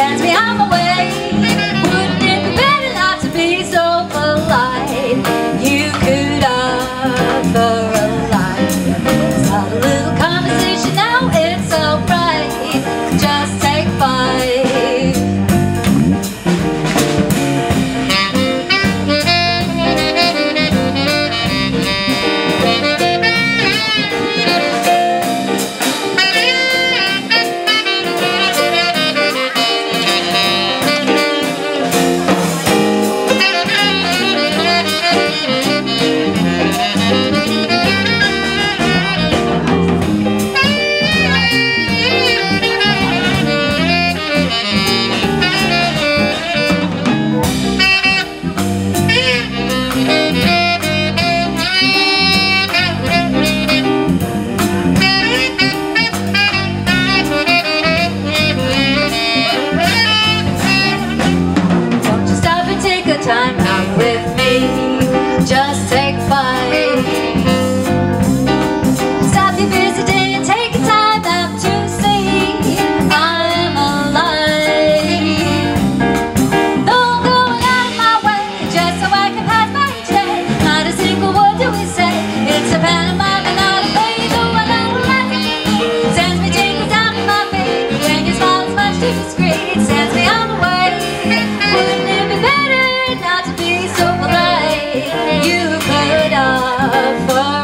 sends me on my way. Wouldn't it be better not to be so polite? You could offer a line. Start a little conversation now, it's alright. Just take 5. Time out with me, just take 5. Stop your visiting and take your time out to see I'm alive. Though I'm going out of my way just so I can pass by each day. Not a single word do we say. It's a pantomime and not a play. Though I know it sends me tingles down in my feet. When your smile is much too discreet, it sends me on the way. Wouldn't it be better not to be so polite? You could offer